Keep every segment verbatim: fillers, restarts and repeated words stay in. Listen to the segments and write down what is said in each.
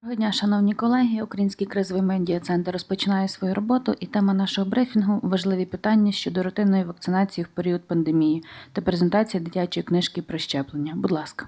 Доброго дня, шановні колеги. Український кризовий медіа-центр розпочинає свою роботу, і тема нашого брифінгу – важливі питання щодо рутинної вакцинації в період пандемії та презентація дитячої книжки про щеплення. Будь ласка.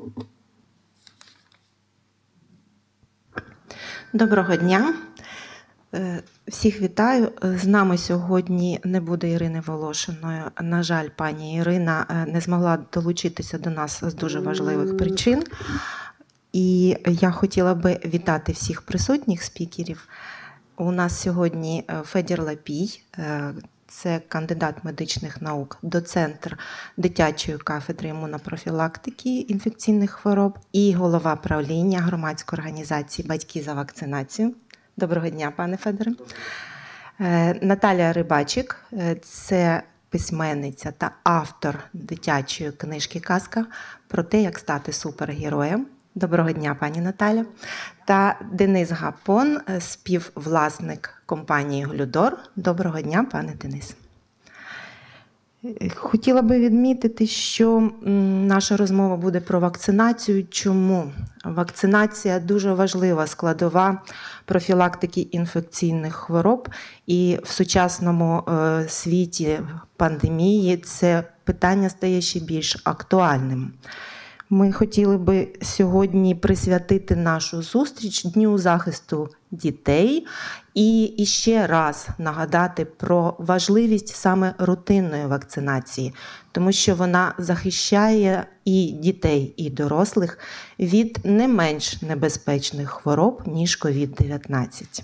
Доброго дня. Всіх вітаю. З нами сьогодні не буде Ірини Волошиної. На жаль, пані Ірина не змогла долучитися до нас з дуже важливих причин. І я хотіла би вітати всіх присутніх спікерів. У нас сьогодні Федір Лапій, це кандидат медичних наук, доцент дитячої кафедри імунопрофілактики інфекційних хвороб і голова правління громадської організації «Батьки за вакцинацію». Доброго дня, пане Федоре. Наталія Рибачик, це письменниця та автор дитячої книжки «Казка» про те, як стати супергероєм. Доброго дня, пані Наталя. Та Денис Гапон, співвласник компанії «Глюдор». Доброго дня, пане Денис. Хотіла би відмітити, що наша розмова буде про вакцинацію. Чому? Вакцинація – дуже важлива складова профілактики інфекційних хвороб. І в сучасному світі пандемії це питання стає ще більш актуальним. Ми хотіли би сьогодні присвятити нашу зустріч Дню захисту дітей і ще раз нагадати про важливість саме рутинної вакцинації, тому що вона захищає і дітей, і дорослих від не менш небезпечних хвороб, ніж ковід дев'ятнадцять.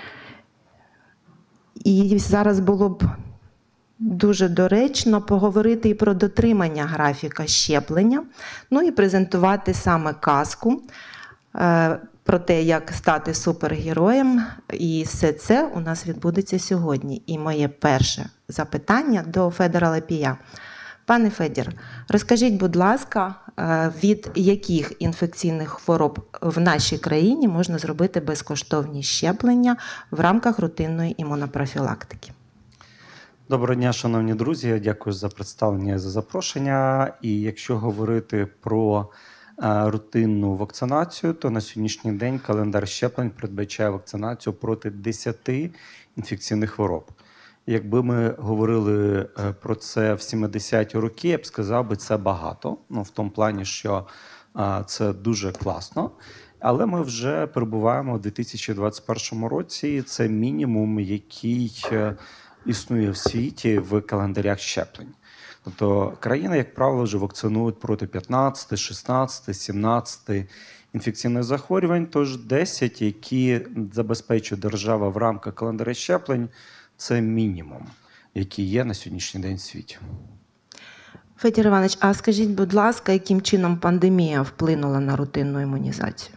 І зараз було б дуже доречно поговорити і про дотримання графіка щеплення, ну і презентувати саме казку е, про те, як стати супергероєм. І все це у нас відбудеться сьогодні. І моє перше запитання до Федора Лапія. Пане Федір, розкажіть, будь ласка, е, від яких інфекційних хвороб в нашій країні можна зробити безкоштовні щеплення в рамках рутинної імунопрофілактики? Доброго дня, шановні друзі. Дякую за представлення і за запрошення. І якщо говорити про е, рутинну вакцинацію, то на сьогоднішній день календар щеплень передбачає вакцинацію проти десяти інфекційних хвороб. Якби ми говорили е, про це в сімдесяті роки, я б сказав би, це багато. Ну, в тому плані, що е, це дуже класно. Але ми вже перебуваємо у дві тисячі двадцять першому році, і це мінімум, який е, існує в світі в календарях щеплень. Тобто країни, як правило, вже вакцинують проти п'ятнадцяти, шістнадцяти, сімнадцяти інфекційних захворювань, тож десять, які забезпечує держава в рамках календаря щеплень, це мінімум, який є на сьогоднішній день в світі. Федір Іванович, а скажіть, будь ласка, яким чином пандемія вплинула на рутинну імунізацію?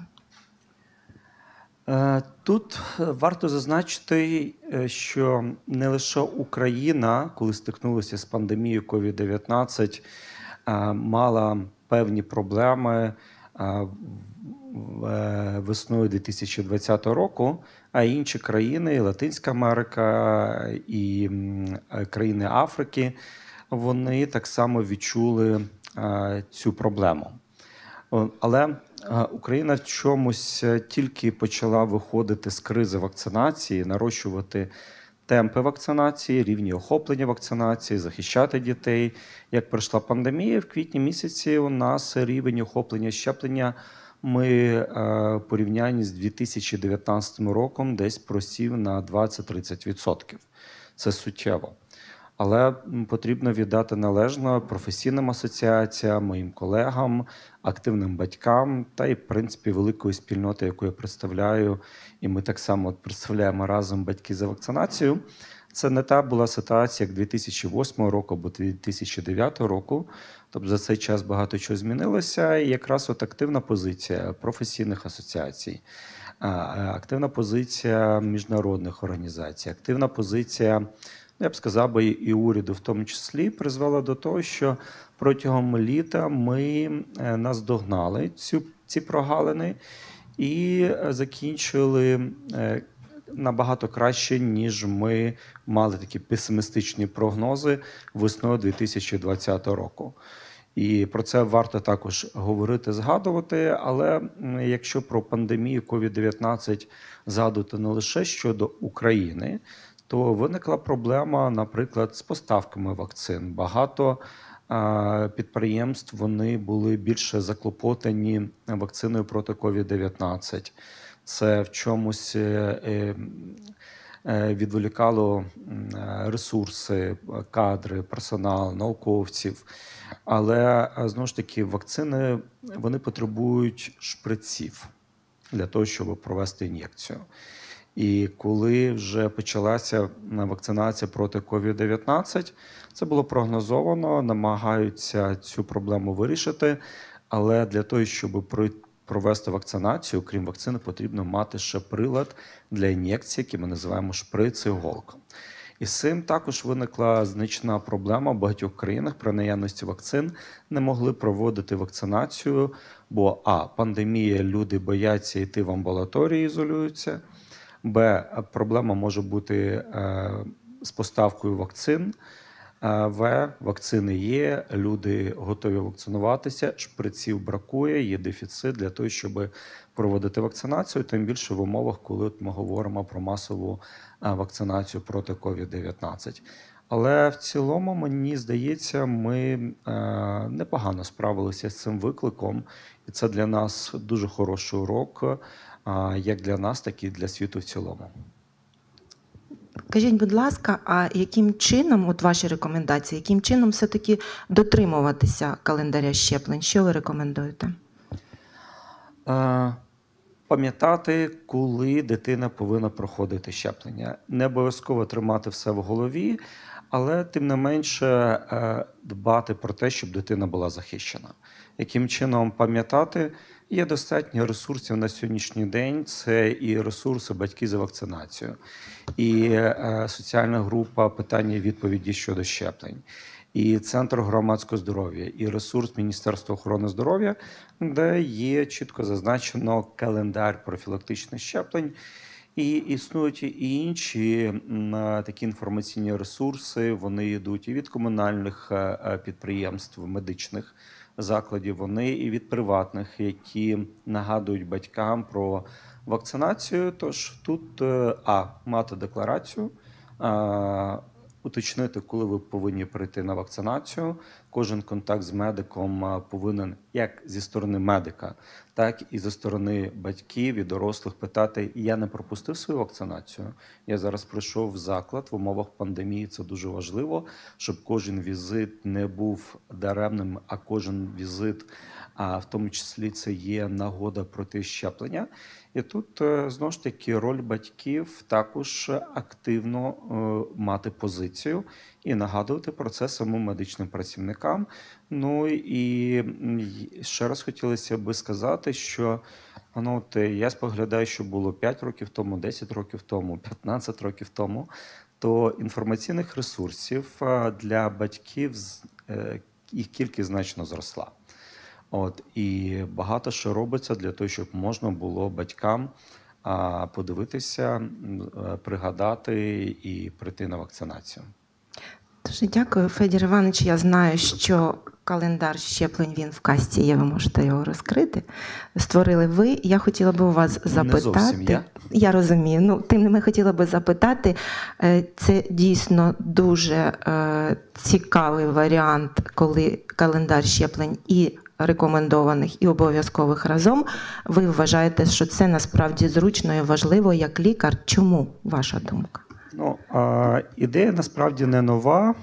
Тут варто зазначити, що не лише Україна, коли стикнулася з пандемією ковід дев'ятнадцять, мала певні проблеми весною дві тисячі двадцятого року, а інші країни, Латинська Америка і країни Африки, вони так само відчули цю проблему. Але Україна в чомусь тільки почала виходити з кризи вакцинації, нарощувати темпи вакцинації, рівні охоплення вакцинації, захищати дітей. Як прийшла пандемія, в квітні місяці у нас рівень охоплення щеплення ми в порівнянні з дві тисячі дев'ятнадцятим роком десь просів на двадцять-тридцять відсотків. Це суттєво. Але потрібно віддати належно професійним асоціаціям, моїм колегам, активним батькам та й, в принципі, великої спільноти, яку я представляю, і ми так само представляємо разом «Батьки за вакцинацію». Це не та була ситуація, як дві тисячі восьмого року або дві тисячі дев'ятого року. Тобто за цей час багато чого змінилося, і якраз от активна позиція професійних асоціацій, активна позиція міжнародних організацій, активна позиція, я б сказав би, і уряду в тому числі, призвела до того, що протягом літа ми наздогнали цю, ці прогалини і закінчили набагато краще, ніж ми мали такі песимістичні прогнози весною дві тисячі двадцятого року. І про це варто також говорити, згадувати. Але якщо про пандемію ковід дев'ятнадцять згадувати не лише щодо України, то виникла проблема, наприклад, з поставками вакцин. Багато підприємств вони були більше заклопотані вакциною проти ковід дев'ятнадцять. Це в чомусь відволікало ресурси, кадри, персонал, науковців. Але, знову ж таки, вакцини, вони потребують шприців для того, щоб провести ін'єкцію. І коли вже почалася вакцинація проти ковід дев'ятнадцять, це було прогнозовано, намагаються цю проблему вирішити, але для того, щоб провести вакцинацію, крім вакцини, потрібно мати ще прилад для ін'єкції, який ми називаємо шприц-іголка. І з цим також виникла значна проблема в багатьох країнах. При наявності вакцин не могли проводити вакцинацію, бо а. пандемія, люди бояться йти в амбулаторії, ізолюються, б. проблема може бути е, з поставкою вакцин, е, в. вакцини є, люди готові вакцинуватися, шприців бракує, є дефіцит для того, щоб проводити вакцинацію, тим більше в умовах, коли ми говоримо про масову вакцинацію проти ковід дев'ятнадцять. Але в цілому, мені здається, ми непогано справилися з цим викликом. І це для нас дуже хороший урок, як для нас, так і для світу в цілому. Кажіть, будь ласка, а яким чином, от ваші рекомендації, яким чином все-таки дотримуватися календаря щеплень? Що ви рекомендуєте? Пам'ятати, коли дитина повинна проходити щеплення. Не обов'язково тримати все в голові, але тим не менше дбати про те, щоб дитина була захищена. Яким чином пам'ятати? Є достатньо ресурсів на сьогоднішній день. Це і ресурси «Батьки за вакцинацію», і соціальна група питання і відповіді щодо щеплень, і Центр громадського здоров'я, і ресурс Міністерства охорони здоров'я, де є чітко зазначено календар профілактичних щеплень. І існують і інші такі інформаційні ресурси, вони йдуть і від комунальних підприємств, медичних закладів, вони і від приватних, які нагадують батькам про вакцинацію. Тож тут а. мати декларацію, уточнити, коли ви повинні прийти на вакцинацію. Кожен контакт з медиком повинен як зі сторони медика, так і зі сторони батьків і дорослих питати: я не пропустив свою вакцинацію, я зараз прийшов в заклад в умовах пандемії. Це дуже важливо, щоб кожен візит не був даремним, а кожен візит, а в тому числі це є нагода пройти щеплення. І тут, знову ж таки, роль батьків також активно мати позицію і нагадувати про це самим медичним працівникам. Ну і ще раз хотілося би сказати, що ну, от я споглядаю, що було п'ять років тому, десять років тому, п'ятнадцять років тому, то інформаційних ресурсів для батьків їх кількість значно зросла. От, і багато що робиться для того, щоб можна було батькам а, подивитися, пригадати і прийти на вакцинацію. Дуже дякую, Федір Іванович. Я знаю, що календар щеплень, він в касті є, ви можете його розкрити. Створили ви. Я хотіла би у вас запитати. Не зовсім я. Я розумію. Ну, тим не менше, хотіла би запитати. Це дійсно дуже е, цікавий варіант, коли календар щеплень і рекомендованих, і обов'язкових разом. Ви вважаєте, що це насправді зручно і важливо як лікар? Чому, ваша думка? Ну, ідея насправді не нова,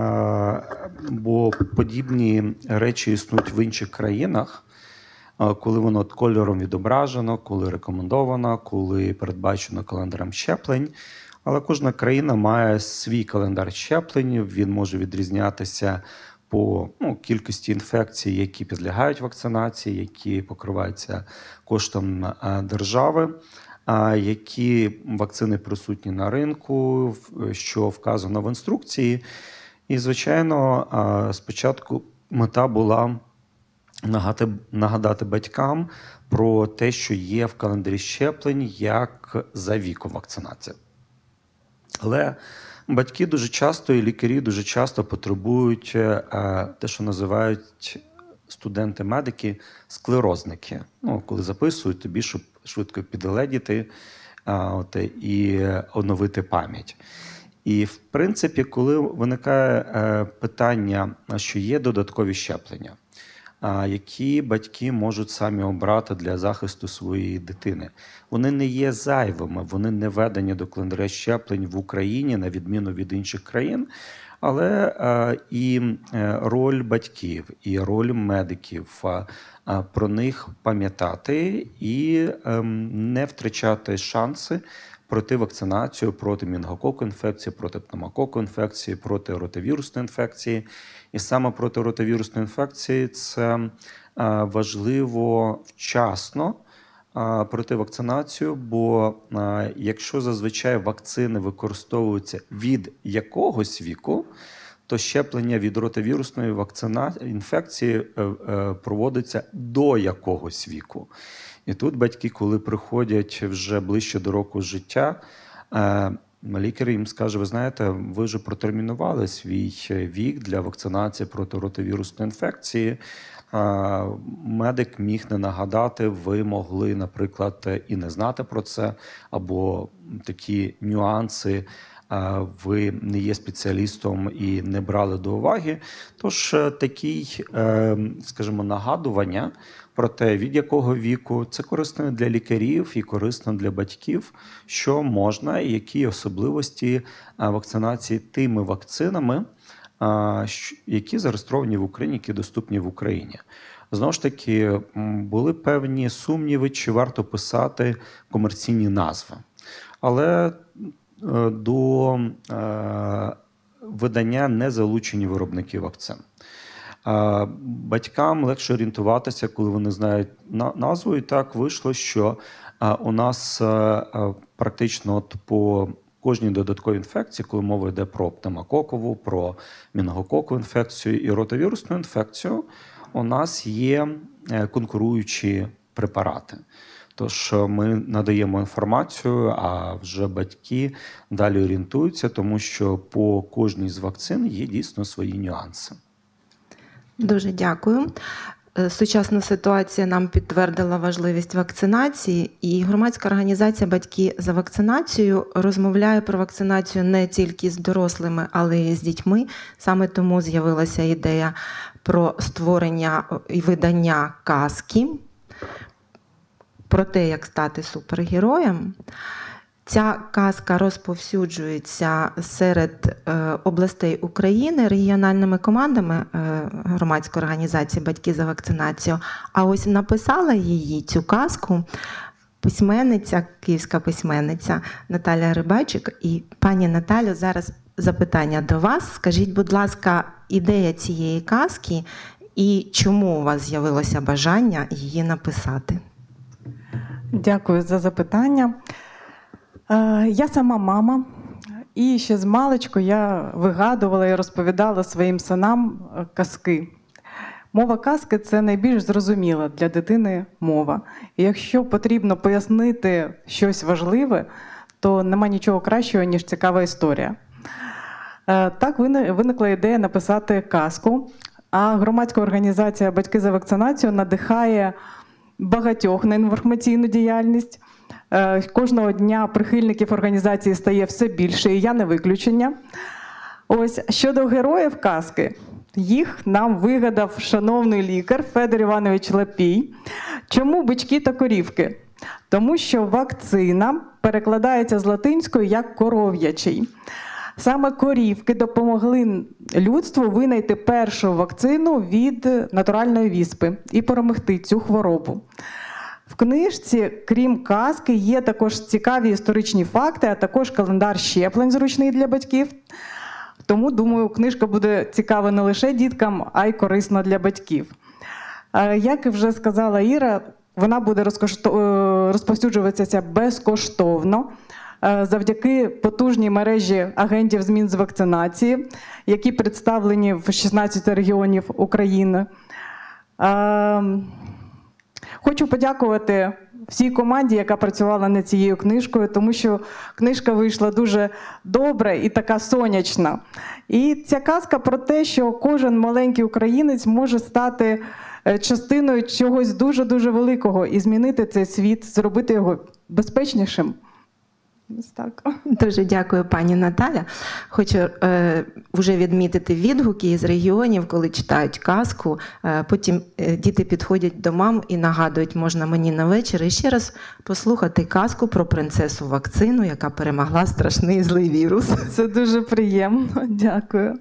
бо подібні речі існують в інших країнах, коли воно кольором відображено, коли рекомендовано, коли передбачено календарем щеплень. Але кожна країна має свій календар щеплень, він може відрізнятися по ну, кількості інфекцій, які підлягають вакцинації, які покриваються коштом держави, які вакцини присутні на ринку, що вказано в інструкції. І, звичайно, спочатку мета була нагадати, нагадати батькам про те, що є в календарі щеплень як за віком вакцинація. Але Батьки дуже часто і лікарі дуже часто потребують е, те, що називають студенти-медики склерозники. Ну, коли записують тобі, щоб швидко підгледіти от, і оновити пам'ять. І, в принципі, коли виникає е, питання, що є додаткові щеплення, е, які батьки можуть самі обрати для захисту своєї дитини, вони не є зайвими, вони не введені до календаря щеплень в Україні, на відміну від інших країн, але е, і роль батьків, і роль медиків е, про них пам'ятати і е, не втрачати шанси пройти вакцинацію проти мінгококу інфекції, проти пневмококу інфекції, проти ротавірусної інфекції. І саме проти ротавірусної інфекції це е, важливо вчасно е, пройти вакцинацію, бо е, якщо зазвичай вакцини використовуються від якогось віку, то щеплення від ротавірусної вакцина... інфекції е, е, проводиться до якогось віку. І тут батьки, коли приходять вже ближче до року життя, е, лікар їм скаже, ви знаєте, ви вже протермінували свій вік для вакцинації проти ротавірусної інфекції. Е, медик міг не нагадати, ви могли, наприклад, і не знати про це, або такі нюанси, ви не є спеціалістом і не брали до уваги. Тож такі, скажімо, нагадування про те, від якого віку, це корисно для лікарів і корисно для батьків, що можна і які особливості вакцинації тими вакцинами, які зареєстровані в Україні, які доступні в Україні. Знову ж таки, були певні сумніви, чи варто писати комерційні назви. Але до е, видання не залучені виробники вакцин. Е, батькам легше орієнтуватися, коли вони знають на, назву. І так вийшло, що е, у нас е, практично от по кожній додатковій інфекції, коли мова йде про пневмококову, про мінгококову інфекцію і ротавірусну інфекцію, у нас є конкуруючі препарати. Тож ми надаємо інформацію, а вже батьки далі орієнтуються, тому що по кожній з вакцин є дійсно свої нюанси. Дуже дякую. Сучасна ситуація нам підтвердила важливість вакцинації, і громадська організація «Батьки за вакцинацію» розмовляє про вакцинацію не тільки з дорослими, але й з дітьми. Саме тому з'явилася ідея про створення і видання казки про те, як стати супергероєм. Ця казка розповсюджується серед е, областей України регіональними командами е, громадської організації «Батьки за вакцинацію». А ось написала її, цю казку, письменниця, київська письменниця Наталя Рибачик. І, пані Наталю, зараз запитання до вас. Скажіть, будь ласка, ідея цієї казки і чому у вас з'явилося бажання її написати? Дякую за запитання. Я сама мама, і ще з маличку я вигадувала і розповідала своїм синам казки. Мова казки – це найбільш зрозуміла для дитини мова. І якщо потрібно пояснити щось важливе, то нема нічого кращого, ніж цікава історія. Так виникла ідея написати казку, а громадська організація «Батьки за вакцинацію» надихає багатьох на інформаційну діяльність. Кожного дня прихильників організації стає все більше, і я не виключення. Ось, щодо героїв казки, їх нам вигадав шановний лікар Федор Іванович Лапій. Чому бички та корівки? Тому що вакцина перекладається з латинської як коров'ячий. Саме корівки допомогли людству винайти першу вакцину від натуральної віспи і перемогти цю хворобу. В книжці, крім казки, є також цікаві історичні факти, а також календар щеплень зручний для батьків. Тому, думаю, книжка буде цікава не лише діткам, а й корисна для батьків. Як і вже сказала Іра, вона буде розповсюджуватися безкоштовно завдяки потужній мережі агентів змін з вакцинації, які представлені в шістнадцяти регіонів України. Хочу подякувати всій команді, яка працювала над цією книжкою, тому що книжка вийшла дуже добра і така сонячна. І ця казка про те, що кожен маленький українець може стати частиною чогось дуже-дуже великого і змінити цей світ, зробити його безпечнішим. Ось так. Дуже дякую, пані Наталя. Хочу е, вже відмітити відгуки із регіонів, коли читають казку. Е, потім е, діти підходять до мам і нагадують, можна мені на вечір і ще раз послухати казку про принцесу Вакцину, яка перемогла страшний злий вірус. Це дуже приємно. Дякую.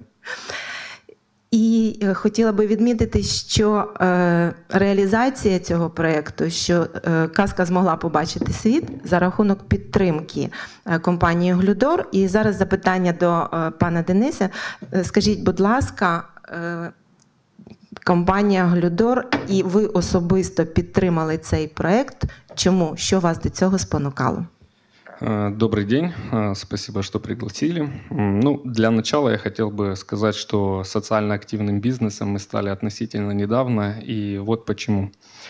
І хотіла би відмітити, що е, реалізація цього проєкту, що е, казка змогла побачити світ за рахунок підтримки е, компанії «Глюдор». І зараз запитання до е, пана Дениса. Е, скажіть, будь ласка, е, компанія «Глюдор» і ви особисто підтримали цей проєкт. Чому? Що вас до цього спонукало? Добрый день, спасибо, что пригласили. Ну, для начала я хотел бы сказать, что социально активным бизнесом мы стали относительно недавно, и вот почему.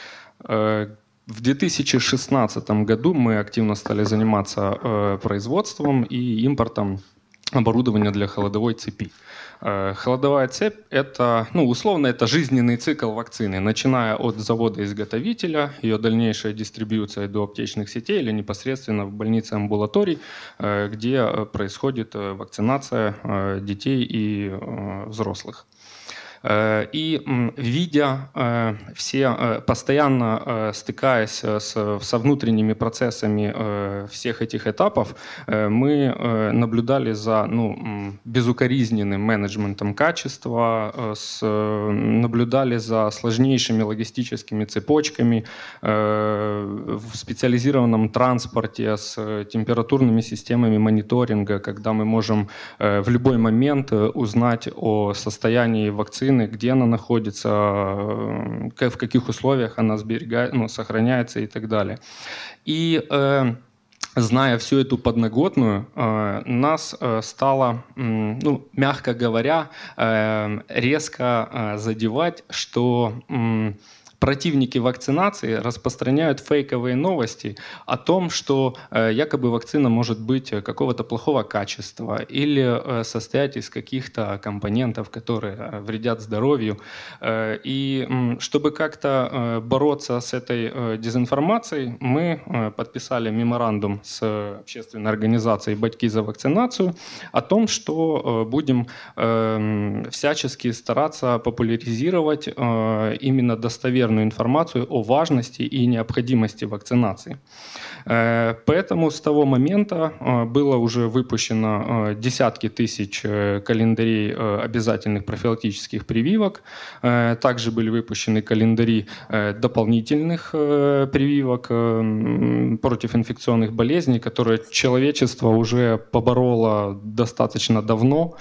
В две тысячи шестнадцатом году мы активно стали заниматься производством и импортом оборудования для холодовой цепи. Холодовая цепь – это, ну, условно, это жизненный цикл вакцины, начиная от завода-изготовителя, ее дальнейшая дистрибьюция до аптечных сетей или непосредственно в больнице амбулаторий, где происходит вакцинация детей и взрослых. И видя все, постоянно стыкаясь с, со внутренними процессами всех этих этапов, мы наблюдали за, ну, безукоризненным менеджментом качества, с, наблюдали за сложнейшими логистическими цепочками в специализированном транспорте с температурными системами мониторинга, когда мы можем в любой момент узнать о состоянии вакцины, где она находится, в каких условиях она сберегает, ну, сохраняется и так далее. И э, зная всю эту подноготную, э, нас э, стало, э, ну, мягко говоря, э, резко э, задевать, что э, противники вакцинации распространяют фейковые новости о том, что э, якобы вакцина может быть какого-то плохого качества или э, состоять из каких-то компонентов, которые э, вредят здоровью. Э, и э, чтобы как-то э, бороться с этой э, дезинформацией, мы э, подписали меморандум с общественной организацией «Батьки за вакцинацию» о том, что э, будем э, всячески стараться популяризировать э, именно достоверную информацию о важности и необходимости вакцинации. Поэтому с того момента было уже выпущено десятки тысяч календарей обязательных профилактических прививок. Также были выпущены календари дополнительных прививок против инфекционных болезней, которые человечество уже побороло достаточно давно.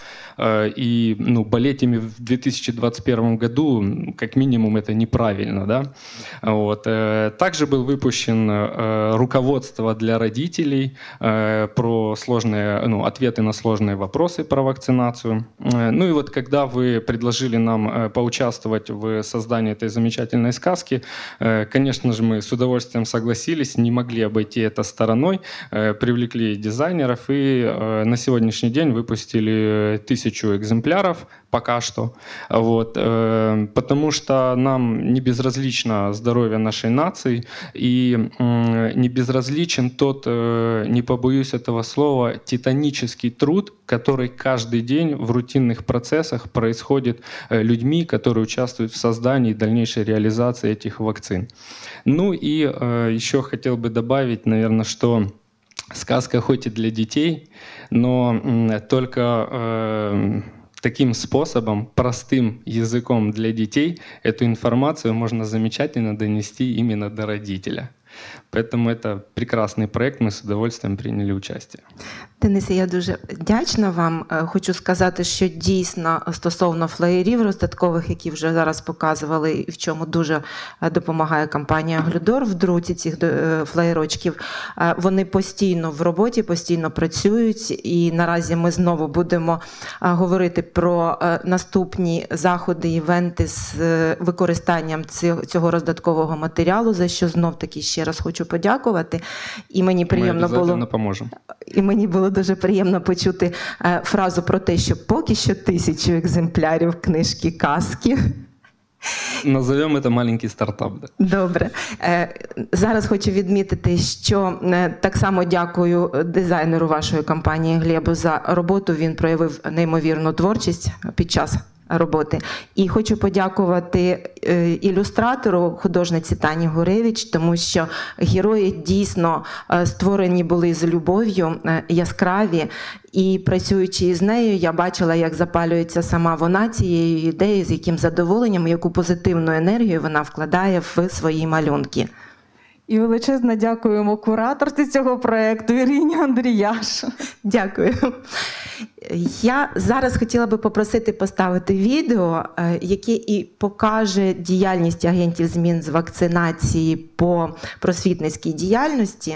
И, ну, болеть ими в две тысячи двадцать первом году, как минимум, это неправильно. Да? Вот. Также был выпущен руководство для родителей про сложные, ну, ответы на сложные вопросы про вакцинацию. Ну и вот когда вы предложили нам поучаствовать в создании этой замечательной сказки, конечно же, мы с удовольствием согласились, не могли обойти это стороной, привлекли дизайнеров и на сегодняшний день выпустили тысячу экземпляров пока что. Вот. Потому что нам не безразлично здоровье нашей нации и не безразличен тот, не побоюсь этого слова, титанический труд, который каждый день в рутинных процессах происходит людьми, которые участвуют в создании и дальнейшей реализации этих вакцин. Ну и еще хотел бы добавить, наверное, что сказка хоть и для детей, но только э, таким способом, простым языком для детей, эту информацию можно замечательно донести именно до родителя. Поэтому это прекрасний проект, ми з удовольствием прийняли участь. Денисе, я дуже вдячна вам. Хочу сказати, що дійсно стосовно флеєрів роздаткових, які вже зараз показували, і в чому дуже допомагає компанія «Глюдор» в друці цих флеєрочків, вони постійно в роботі, постійно працюють, і наразі ми знову будемо говорити про наступні заходи, івенти з використанням цього роздаткового матеріалу, за що знов-таки ще раз раз хочу подякувати. І мені Мы приємно обязательно було, поможем. і мені було дуже приємно почути е, фразу про те, що поки що тисячу екземплярів книжки «Казки». Назовем это маленький стартап. Да. Добре. Е, Зараз хочу відмітити, що е, так само дякую дизайнеру вашої компанії Глебу за роботу. Він проявив неймовірну творчість під час роботи. І хочу подякувати е, ілюстратору, художниці Тані Гуревич, тому що герої дійсно е, створені були з любов'ю, е, яскраві. І працюючи із нею, я бачила, як запалюється сама вона цією ідеєю, з яким задоволенням, яку позитивну енергію вона вкладає в свої малюнки. І величезно дякуємо кураторці цього проєкту Ірині Андріяш. Дякую. Я зараз хотіла би попросити поставити відео, е, яке і покаже діяльність агентів змін з вакцинації по просвітницькій діяльності.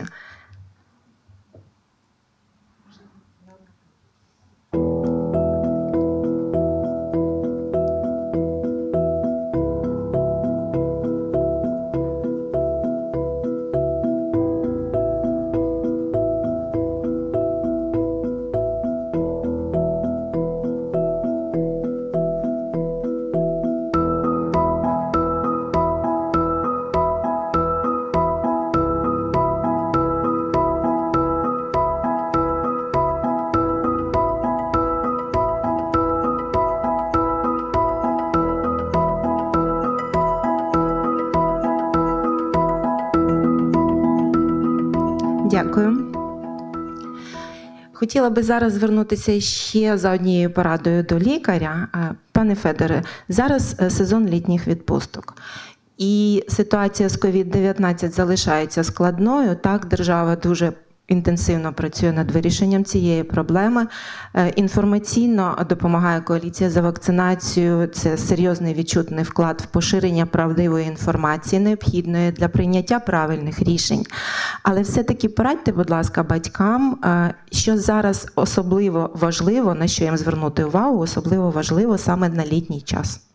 Дякую. Хотіла би зараз звернутися ще за однією порадою до лікаря. Е, Пане Федоре, зараз е, сезон літніх відпусток. І ситуація з ковід дев'ятнадцять залишається складною. Так, держава дуже інтенсивно працює над вирішенням цієї проблеми. Е, Інформаційно допомагає коаліція за вакцинацію. Це серйозний відчутний вклад в поширення правдивої інформації, необхідної для прийняття правильних рішень. Але все-таки порадьте, будь ласка, батькам, е, що зараз особливо важливо, на що їм звернути увагу, особливо важливо саме на літній час.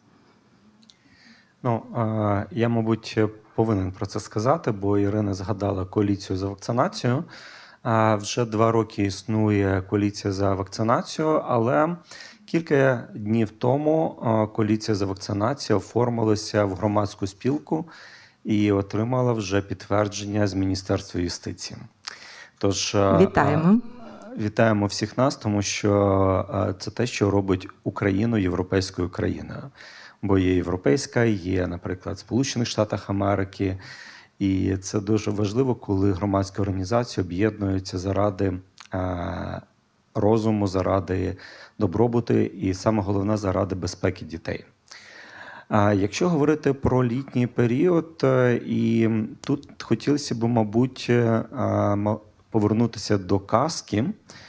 Ну, е, я, мабуть, повинен про це сказати, бо Ірина згадала коаліцію за вакцинацію. Е, Вже два роки існує коаліція за вакцинацію, але кілька днів тому е, коаліція за вакцинацію оформилася в громадську спілку і отримала вже підтвердження з Міністерства юстиції. Тож, е, Вітаємо. Вітаємо всіх нас, тому що е, це те, що робить Україну європейською країною. Бо є європейська, є, наприклад, в Сполучених Штатах Америки. І це дуже важливо, коли громадські організації об'єднуються заради е, розуму, заради добробуту і, саме головне, заради безпеки дітей. А якщо говорити про літній період, е, і тут хотілося б, мабуть, е, повернутися до казки,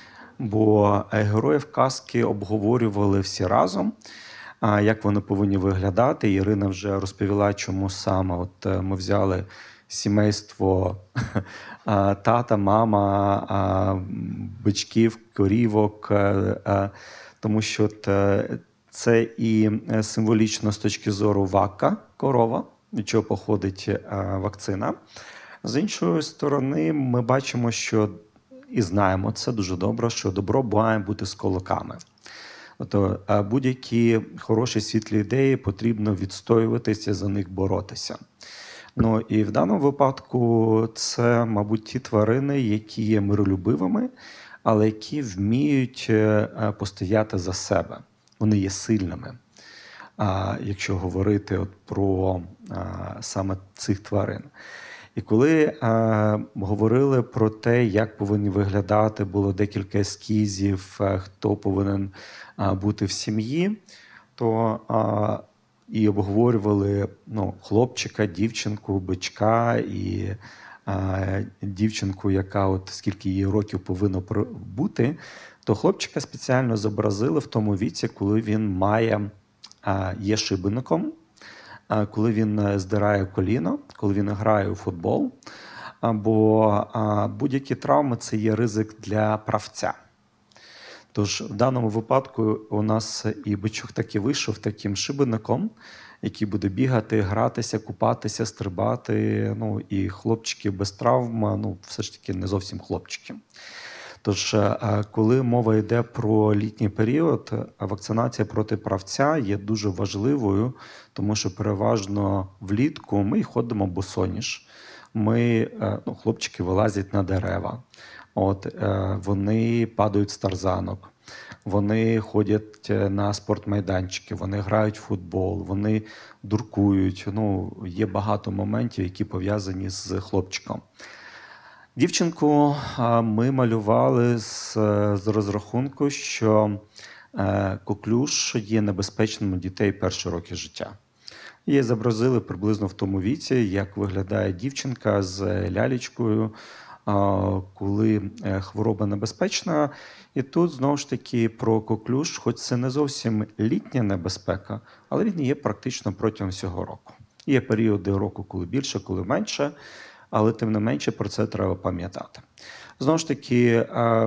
бо героїв казки обговорювали всі разом. А як вони повинні виглядати? Ірина вже розповіла, чому саме. От ми взяли сімейство тата, мама, бичків, корівок, тому що це і символічно з точки зору вака, корова, від чого походить вакцина. З іншої сторони, ми бачимо, що і знаємо, це дуже добре, що добро має бути з кулаками. Тобто будь-які хороші світлі ідеї потрібно відстоюватися, за них боротися. Ну і в даному випадку це, мабуть, ті тварини, які є миролюбивими, але які вміють постояти за себе. Вони є сильними. А якщо говорити от про а, саме цих тварин. І коли а, говорили про те, як повинні виглядати, було декілька ескізів, а, хто повинен а, бути в сім'ї, то а, і обговорювали ну, хлопчика, дівчинку, бичка і а, дівчинку, яка от скільки їй років повинно бути, то хлопчика спеціально зобразили в тому віці, коли він має, а, є шибеником, а, коли він здирає коліно, коли він грає у футбол, бо будь-які травми – це є ризик для правця. Тож в даному випадку у нас і бичок так і вийшов таким шибеником, який буде бігати, гратися, купатися, стрибати. Ну, і хлопчики без травм, ну, все ж таки не зовсім хлопчики. Тож, коли мова йде про літній період, вакцинація проти правця є дуже важливою, тому що переважно влітку ми ходимо босоніж. Ми, ну, хлопчики вилазять на дерева, от, вони падають з тарзанок, вони ходять на спортмайданчики, вони грають в футбол, вони дуркують. Ну, є багато моментів, які пов'язані з хлопчиком. Дівчинку ми малювали з, з розрахунку, що коклюш є небезпечним у дітей перші роки життя. Її зобразили приблизно в тому віці, як виглядає дівчинка з лялечкою, коли хвороба небезпечна. І тут, знову ж таки, про коклюш, хоч це не зовсім літня небезпека, але він є практично протягом всього року. Є періоди року, коли більше, коли менше, але тим не менше про це треба пам'ятати. Знову ж таки,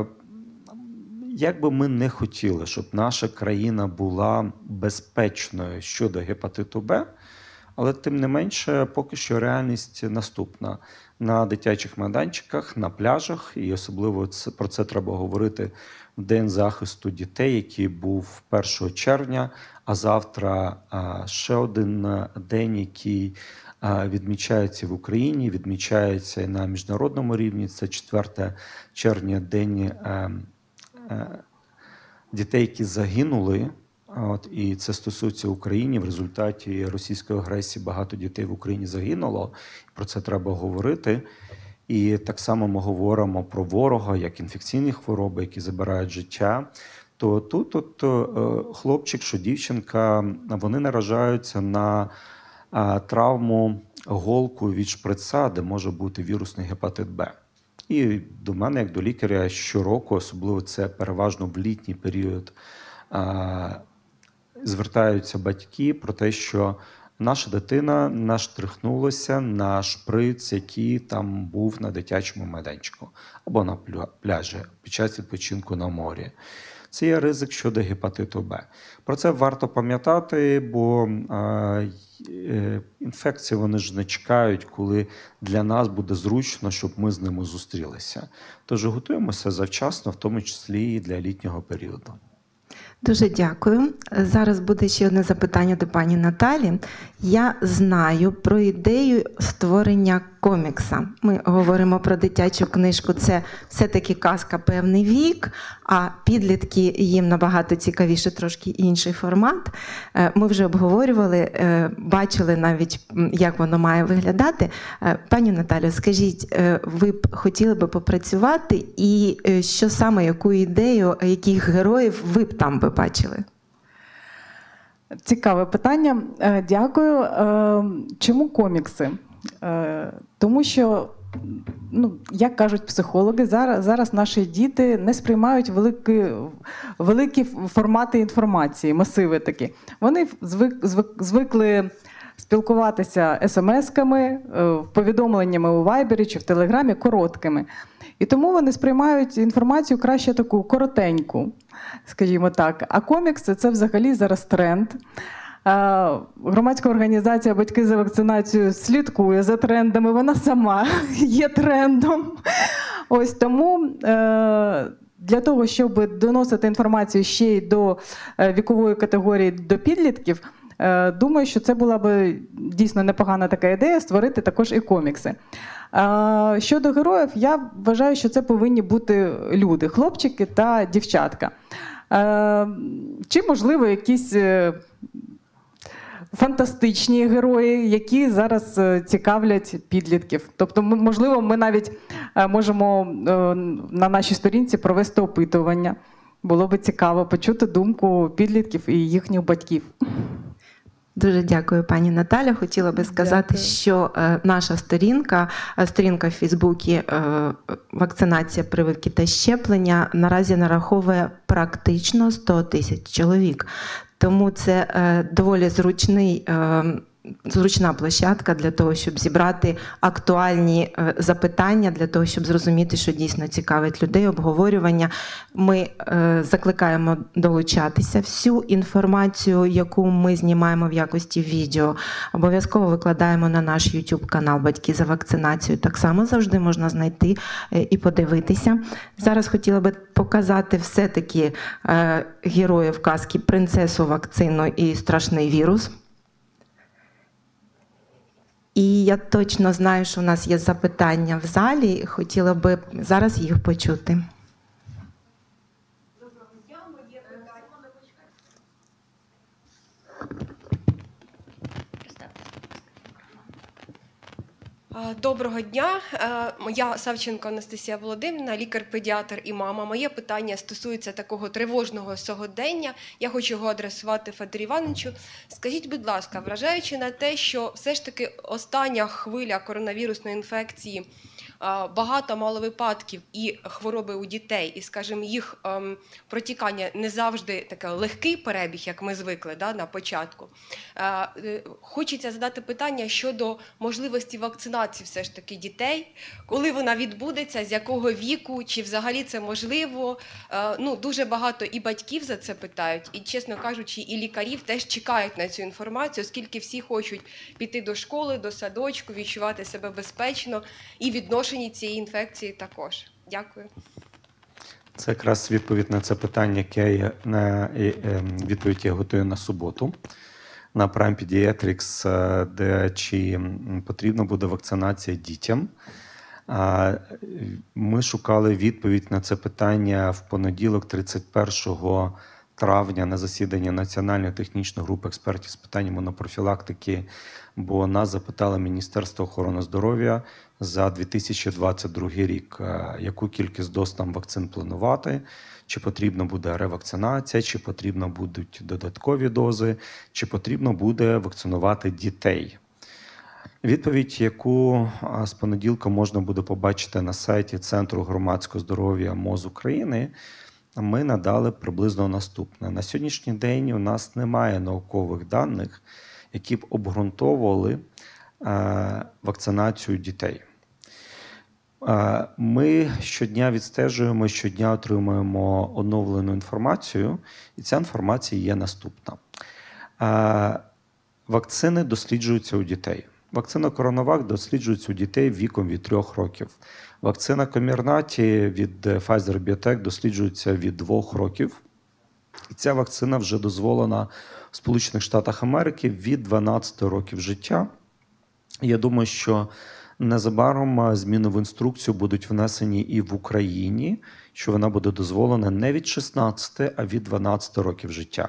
як би ми не хотіли, щоб наша країна була безпечною щодо гепатиту Б, але тим не менше поки що реальність наступна. На дитячих майданчиках, на пляжах, і особливо це, про це треба говорити в День захисту дітей, який був першого червня, а завтра а, ще один день, який а, відмічається в Україні, відмічається і на міжнародному рівні. Це четвертого червня, День а, а, дітей, які загинули. От, і це стосується України. В результаті російської агресії багато дітей в Україні загинуло. Про це треба говорити. І так само ми говоримо про ворога, як інфекційні хвороби, які забирають життя. То тут от, хлопчик, що дівчинка, вони наражаються на травму голку від шприца, де може бути вірусний гепатит Б. І до мене, як до лікаря, щороку, особливо це переважно в літній період, звертаються батьки про те, що наша дитина наштрихнулася на шприц, який там був на дитячому майданчику або на пляжі під час відпочинку на морі. Це є ризик щодо гепатиту Б. Про це варто пам'ятати, бо е, інфекції вони ж не чекають, коли для нас буде зручно, щоб ми з ними зустрілися. Тож готуємося завчасно, в тому числі і для літнього періоду. Дуже дякую. Зараз буде ще одне запитання до пані Наталі. Я знаю про ідею створення комікса. Ми говоримо про дитячу книжку, це все-таки казка певний вік, а підлітки їм набагато цікавіше, трошки інший формат. Ми вже обговорювали, бачили навіть, як воно має виглядати. Пані Наталю, скажіть, ви б хотіли би попрацювати і що саме, яку ідею, яких героїв ви б там би бачили? Цікаве питання. Дякую. Чому комікси? Тому що, ну, як кажуть психологи, зараз, зараз наші діти не сприймають великі, великі формати інформації, масиви такі. Вони звик, звик, звикли спілкуватися смс-ками, повідомленнями у Вайбері чи в Телеграмі, короткими. І тому вони сприймають інформацію краще таку коротеньку, скажімо так. А комікси – це взагалі зараз тренд. Громадська організація «Батьки за вакцинацію» слідкує за трендами, вона сама є трендом. Ось тому для того, щоб доносити інформацію ще й до вікової категорії, до підлітків, думаю, що це була б дійсно непогана така ідея – створити також і комікси. Щодо героїв, я вважаю, що це повинні бути люди, хлопчики та дівчатка. Чи, можливо, якісь фантастичні герої, які зараз цікавлять підлітків. Тобто, можливо, ми навіть можемо на нашій сторінці провести опитування. Було б цікаво почути думку підлітків і їхніх батьків. Дуже дякую, пані Наталя. Хотіла би сказати, дякую. Що е, наша сторінка, сторінка в Фейсбуці е, «Вакцинація, прививки та щеплення» наразі нараховує практично сто тисяч чоловік. Тому це е, доволі зручний е, зручна площадка для того, щоб зібрати актуальні е, запитання, для того, щоб зрозуміти, що дійсно цікавить людей, обговорювання. Ми е, закликаємо долучатися. Всю інформацію, яку ми знімаємо в якості відео, обов'язково викладаємо на наш YouTube канал «Батьки за вакцинацію». Так само завжди можна знайти е, і подивитися. Зараз хотіла би показати все-таки е, героїв казки «Принцесу вакцину» і «Страшний вірус». І я точно знаю, що у нас є запитання в залі. Хотіла би зараз їх почути. Доброго дня. Я Савченко Анастасія Володимирівна, лікар-педіатр і мама. Моє питання стосується такого тривожного сьогодення. Я хочу його адресувати Федору Івановичу. Скажіть, будь ласка, вражаючи на те, що все ж таки остання хвиля коронавірусної інфекції, багато мало випадків і хвороби у дітей, і, скажімо, їх ем, протікання не завжди такий легкий перебіг, як ми звикли, да, на початку. Е, хочеться задати питання щодо можливості вакцинації все ж таки дітей, коли вона відбудеться, з якого віку, чи взагалі це можливо. Е, ну, дуже багато і батьків за це питають, і, чесно кажучи, і лікарів теж чекають на цю інформацію, оскільки всі хочуть піти до школи, до садочку, відчувати себе безпечно і відношення цієї інфекції також. Дякую. Це якраз відповідь на це питання, яке я на відповідь я готую на суботу на Prime Pediatrics, де чи потрібна буде вакцинація дітям. Ми шукали відповідь на це питання в понеділок, тридцять першого травня, на засіданні Національної технічної групи експертів з питань імунопрофілактики, бо нас запитало Міністерство охорони здоров'я за дві тисячі двадцять другий рік, яку кількість доз нам вакцин планувати, чи потрібна буде ревакцинація, чи потрібно будуть додаткові дози, чи потрібно буде вакцинувати дітей. Відповідь, яку з понеділка можна буде побачити на сайті Центру громадського здоров'я МОЗ України, ми надали приблизно наступне. На сьогоднішній день у нас немає наукових даних, які б обґрунтовували е, вакцинацію дітей. Е, ми щодня відстежуємо, щодня отримуємо оновлену інформацію, і ця інформація є наступна. Е, вакцини досліджуються у дітей. Вакцина Коронавак досліджується у дітей віком від трьох років. Вакцина Комірнаті від Pfizer-BioNTech досліджується від двох років. І ця вакцина вже дозволена в Сполучених Штатах Америки від дванадцяти років життя. Я думаю, що незабаром зміни в інструкцію будуть внесені і в Україні, що вона буде дозволена не від шістнадцяти, а від дванадцяти років життя.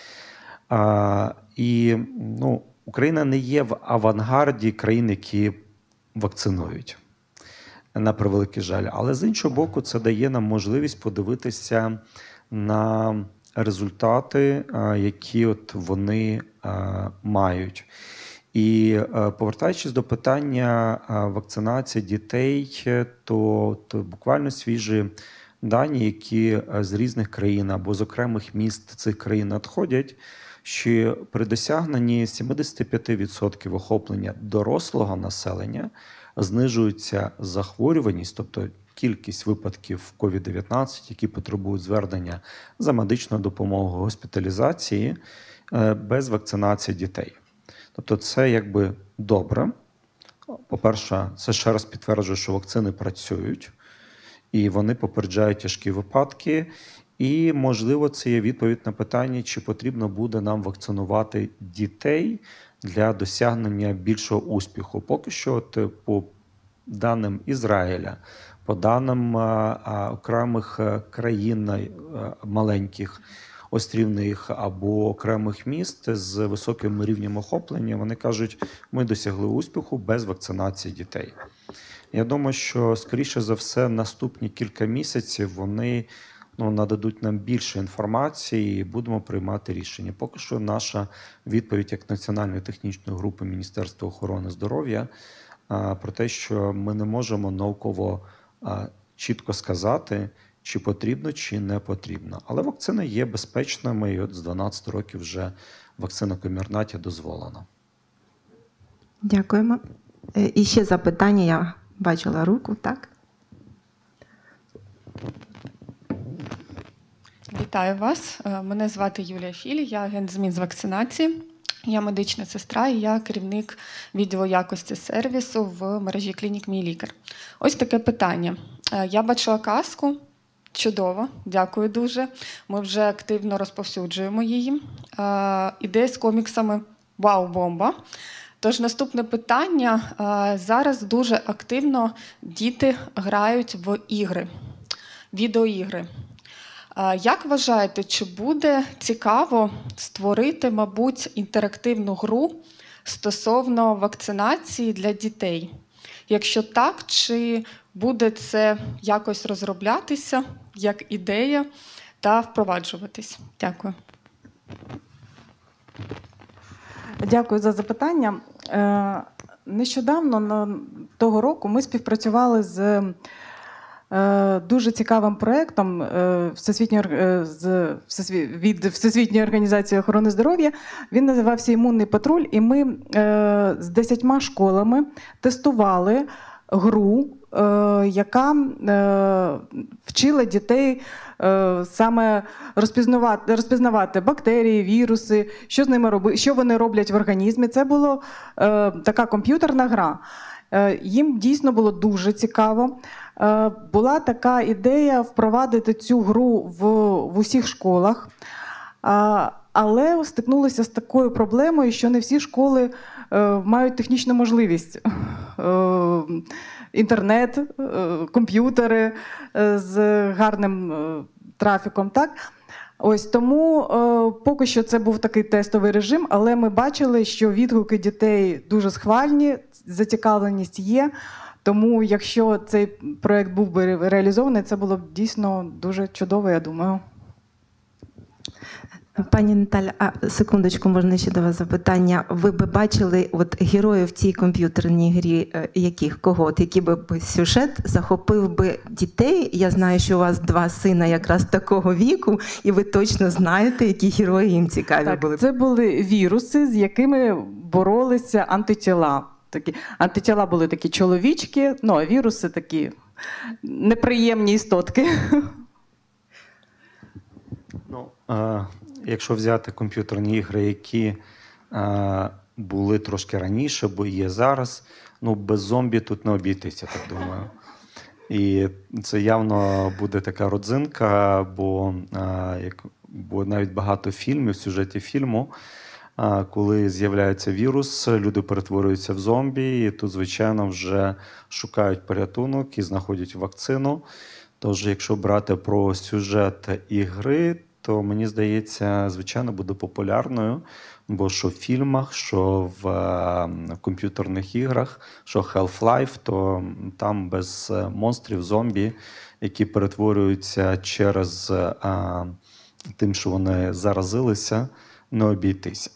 А, і, ну, Україна не є в авангарді країн, які вакцинують, на превеликий жаль. Але з іншого боку, це дає нам можливість подивитися на результати, які от вони мають. І повертаючись до питання вакцинації дітей, то, то буквально свіжі дані, які з різних країн або з окремих міст цих країн надходять, що при досягненні сімдесят п'ять відсотків охоплення дорослого населення знижується захворюваність, тобто кількість випадків ковід дев'ятнадцять, які потребують звернення за медичною допомогою, госпіталізації, без вакцинації дітей. Тобто це якби добре. По-перше, це ще раз підтверджує, що вакцини працюють, і вони попереджають тяжкі випадки. І, можливо, це є відповідь на питання, чи потрібно буде нам вакцинувати дітей для досягнення більшого успіху. Поки що, от, по даним Ізраїля, по даним а, окремих країн а, маленьких, острівних або окремих міст з високим рівнем охоплення, вони кажуть, ми досягли успіху без вакцинації дітей. Я думаю, що, скоріше за все, наступні кілька місяців вони ну, нададуть нам більше інформації і будемо приймати рішення. Поки що наша відповідь як Національної технічної групи Міністерства охорони здоров'я про те, що ми не можемо науково чітко сказати, чи потрібно, чи не потрібно. Але вакцина є безпечними, і от з дванадцяти років вже вакцина Комірнаті дозволена. Дякуємо. Е, І ще запитання, я бачила руку, так? Вітаю вас. Е, Мене звати Юлія Філь, я агент змін з вакцинації. Я медична сестра і я керівник відділу якості сервісу в мережі клінік «Мій лікар». Ось таке питання. Е, Я бачила казку. Чудово, дякую дуже. Ми вже активно розповсюджуємо її. Е, Ідея з коміксами «Вау-бомба». Тож наступне питання. Е, Зараз дуже активно діти грають в ігри, відеоігри. Е, Як вважаєте, чи буде цікаво створити, мабуть, інтерактивну гру стосовно вакцинації для дітей? Якщо так, чи буде це якось розроблятися як ідея та впроваджуватись? Дякую. Дякую за запитання. Е, Нещодавно, на- того року, ми співпрацювали з е, дуже цікавим проєктом е, Всесвітньої ор- е, з Всесві- від Всесвітньої організації охорони здоров'я. Він називався «Імунний патруль», і ми е, з десятьма школами тестували гру, е, яка е, вчила дітей е, саме розпізнавати, розпізнавати бактерії, віруси, що з ними роби, що вони роблять в організмі. Це була е, така комп'ютерна гра. Е, їм дійсно було дуже цікаво. Е, була така ідея впровадити цю гру в, в усіх школах. А, але стикнулися з такою проблемою, що не всі школи е, мають технічну можливість. Е, інтернет, е, комп'ютери е, з гарним е, трафіком. Так? Ось тому е, поки що це був такий тестовий режим, але ми бачили, що відгуки дітей дуже схвальні, зацікавленість є. Тому якщо цей проєкт був би реалізований, це було б дійсно дуже чудово, я думаю. Пані Наталя, а секундочку, можна ще до вас запитання. Ви би бачили от героїв в цій комп'ютерній грі, е, яких, кого? От який би б сюжет захопив би дітей? Я знаю, що у вас два сина якраз такого віку, і ви точно знаєте, які герої їм цікаві Так, були. це були віруси, з якими боролися антитіла. Такі, антитіла були такі чоловічки, ну а віруси такі неприємні істотки. Ну, е, якщо взяти комп'ютерні ігри, які е, були трошки раніше, бо є зараз, ну без зомбі тут не обійтися, так думаю. І це явно буде така родзинка, бо, е, як, бо навіть багато фільмів, сюжетів фільму, е, коли з'являється вірус, люди перетворюються в зомбі, і тут, звичайно, вже шукають порятунок і знаходять вакцину. Тож, якщо брати про сюжет ігри, то, мені здається, звичайно, буде популярною, бо що в фільмах, що в, в комп'ютерних іграх, що Half-Life, то там без монстрів, зомбі, які перетворюються через а, тим, що вони заразилися, не обійтися.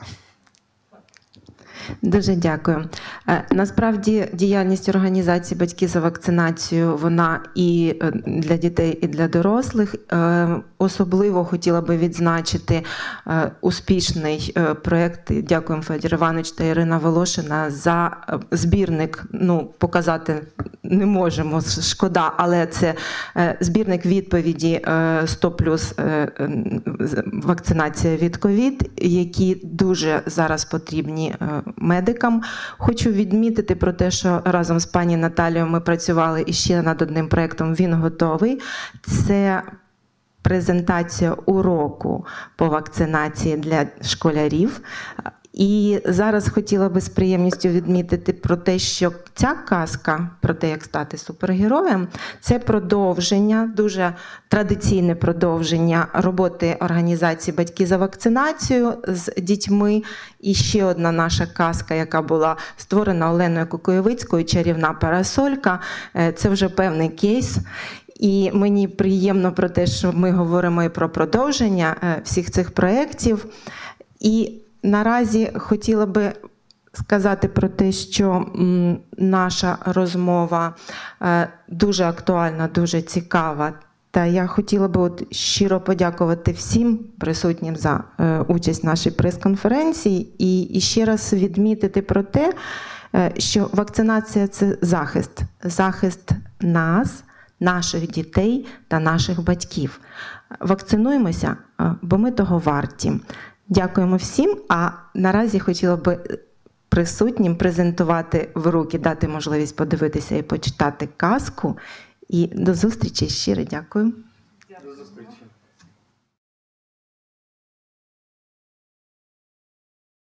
Дуже дякую. Е, Насправді діяльність організації «Батьки за вакцинацію» вона і е, для дітей, і для дорослих. Е, Особливо хотіла би відзначити е, успішний е, проєкт. Дякуємо, Федір Іванович та Ірина Волошина, за е, збірник. Ну, показати не можемо, шкода, але це е, збірник відповіді е, сто плюс е, е, вакцинація від ковід, які дуже зараз потрібні е, медикам. Хочу відмітити про те, що разом з пані Наталією ми працювали іще над одним проєктом «Він готовий». Це презентація уроку по вакцинації для школярів. І зараз хотіла би з приємністю відмітити про те, що ця казка про те, як стати супергероєм, це продовження, дуже традиційне продовження роботи організації «Батьки за вакцинацію» з дітьми. І ще одна наша казка, яка була створена Оленою Кукуєвицькою «Чарівна парасолька». Це вже певний кейс. І мені приємно про те, що ми говоримо і про продовження всіх цих проєктів. І наразі хотіла би сказати про те, що м, наша розмова е, дуже актуальна, дуже цікава. Та я хотіла би от щиро подякувати всім присутнім за е, участь в нашій прес-конференції і, і ще раз відмітити про те, е, що вакцинація – це захист, захист нас, наших дітей та наших батьків. Вакцинуємося, е, бо ми того варті. Дякуємо всім, а наразі хотіла би присутнім презентувати в руки, дати можливість подивитися і почитати казку. І до зустрічі, щиро дякую. До зустрічі.